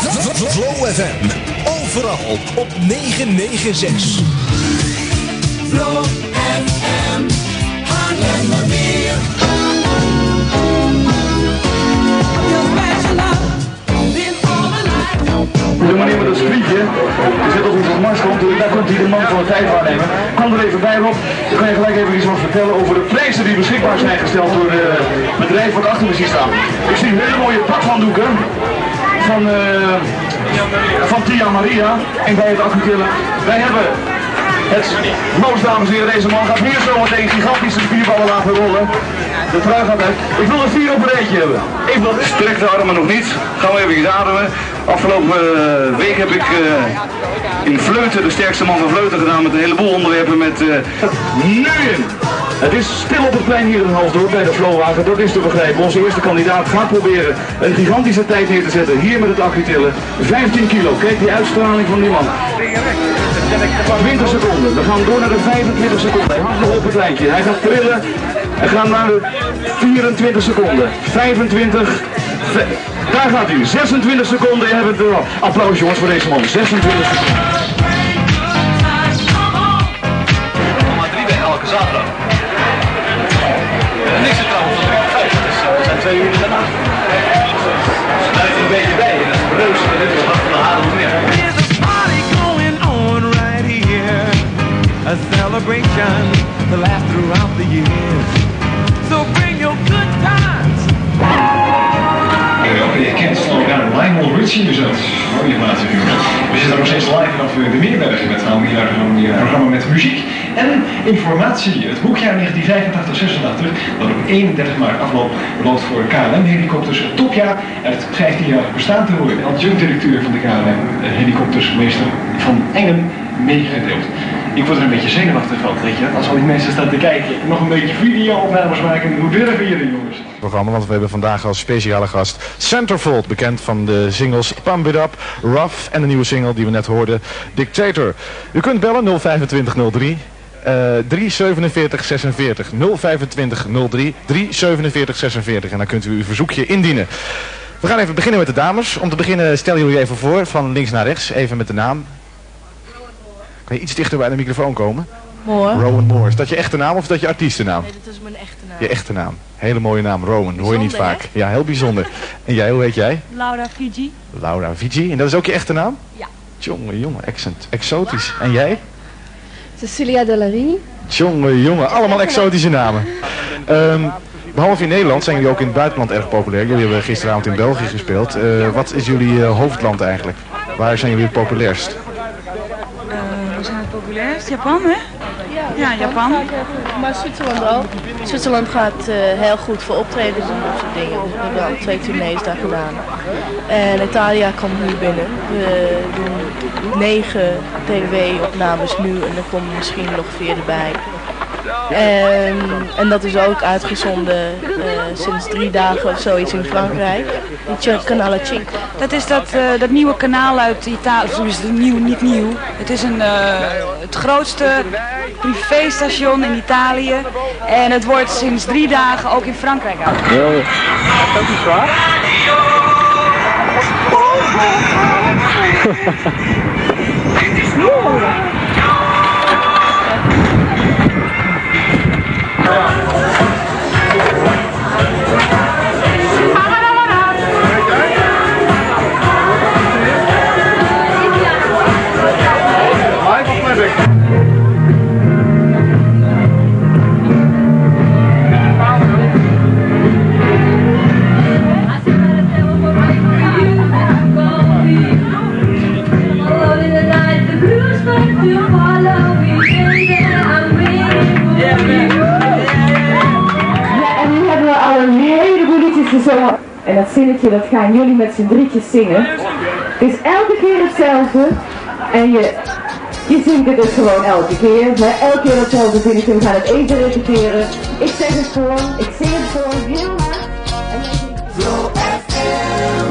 Flow FM, overal op 996. Flow FM, Haarlem maar meer. De meneer met het sprietje, die zit op onze marsgrond, daar komt hij de man van de tijd waarnemen. Kom er even bij, Rob. Dan kan je gelijk even iets wat vertellen over de prijzen die beschikbaar zijn gesteld door het bedrijf wat achter me ziet staan. Ik zie hele mooie pakhanddoeken van Tia Maria en bij het acutille. Wij hebben het Moos, dames en heren, deze man gaat hier zo meteen gigantische spierballen laten rollen. De trui gaat uit. Ik wil er 4 op een rijtje hebben. Ik wil sterk de armen nog niet. Gaan we even ademen. Afgelopen week heb ik in Vleuten, de sterkste man van Vleuten, gedaan met een heleboel onderwerpen met Nuyen. Het is stil op het plein hier in Halsdorp bij de Flowwagen, dat is te begrijpen. Onze eerste kandidaat gaat proberen een gigantische tijd neer te zetten hier met het acutille. 15 kilo, kijk die uitstraling van die man. 20 seconden, we gaan door naar de 25 seconden. Hij hangt nog op het lijntje, hij gaat trillen. En gaan naar de 24 seconden. 25. Daar gaat hij. 26 seconden. Je hebt het er. Applaus jongens voor deze man. 26 seconden. 3 bij elke zaterdag. Niks er trouwens van 3 dus we zijn 2 uur daarna. Dus daar is een beetje bij. En dat is reus. En dit is wat van de Haarlem meer. There's a party going on right here. A celebration to last throughout the years. So bring your good times. Je kent Lionel Richie, dus dat mooie informatie. We zitten nog steeds live vanaf de Meerberg met een programma met muziek en informatie. Het boekjaar 1985-86, dat op 31 maart afloopt voor KLM-helikopters. Het topjaar en het 15-jarig bestaan te worden. Adjunct-directeur van de KLM-helikoptersmeester van Engen meegedeeld. Ik word er een beetje zenuwachtig van, weet je. Als al die mensen staan te kijken, nog een beetje video-opnames maken. Hoe durven jullie, jongens? Programma, want we hebben vandaag als speciale gast Centerfold, bekend van de singles Pump It Up, Rough en de nieuwe single die we net hoorden, Dictator. U kunt bellen 02503 347 46 025 03 347 46 en dan kunt u uw verzoekje indienen. We gaan even beginnen met de dames. Om te beginnen stellen jullie even voor, van links naar rechts, even met de naam. Kan je iets dichter bij de microfoon komen? Moore. Rowan Moore. Is dat je echte naam of is dat je artiestennaam? Nee, dat is mijn echte naam. Je echte naam. Hele mooie naam, Rowan. Dat hoor je niet vaak. Hè? Ja, heel bijzonder. En jij, hoe heet jij? Laura Fiji. Laura Fiji. En dat is ook je echte naam? Ja. Jongen, exotisch. En jij? Cecilia Dellarini. Jongen, allemaal exotische namen. Behalve in Nederland zijn jullie ook in het buitenland erg populair. Jullie hebben gisteravond in België gespeeld. Wat is jullie hoofdland eigenlijk? Waar zijn jullie het populairst? We zijn het populairst. Japan, hè? Ja, Japan. Maar Zwitserland ook. Zwitserland gaat heel goed voor optredens en dat soort dingen. Dus we hebben al 2 tournees daar gedaan. En Italia komt nu binnen. We doen 9 TW-opnames nu en er komen misschien nog 4 erbij. En dat is ook uitgezonden sinds 3 dagen of zoiets in Frankrijk. Die Canale 5. Dat is dat nieuwe kanaal uit Italië. Of is het nieuw, niet nieuw. Het is het grootste privéstation in Italië. En het wordt sinds 3 dagen ook in Frankrijk uitgezonden. Ja. Dat is ook niet zwaar. En dat zinnetje, dat gaan jullie met z'n drietjes zingen. Het is elke keer hetzelfde. En je zingt het dus gewoon elke keer. Maar elke keer hetzelfde zinnetje. We gaan het even repeteren. Ik zeg het gewoon. Ik zing het gewoon heel hard. En dan